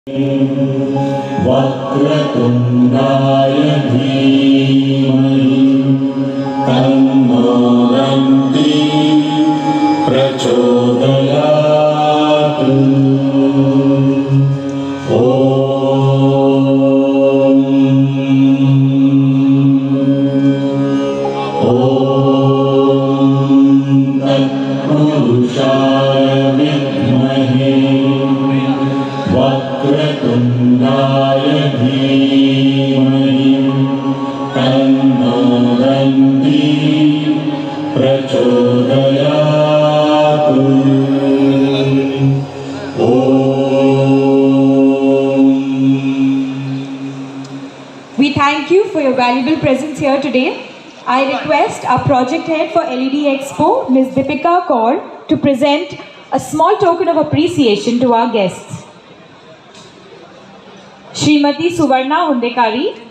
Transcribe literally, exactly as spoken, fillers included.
वक्रतुण्डाय धीमहि तन्नो दन्ति प्रचोदयात्। ॐ तत्पुरुषाय विद्महे वक्रतुण्डाय धीमहि तन्नो दन्ति प्रचोदयात्। We thank you for your valuable presence here today. I request our project head for L E D Expo, Miz Deepika Kaur, to present a small token of appreciation to our guests. Shrimati Suvarna Hundekari,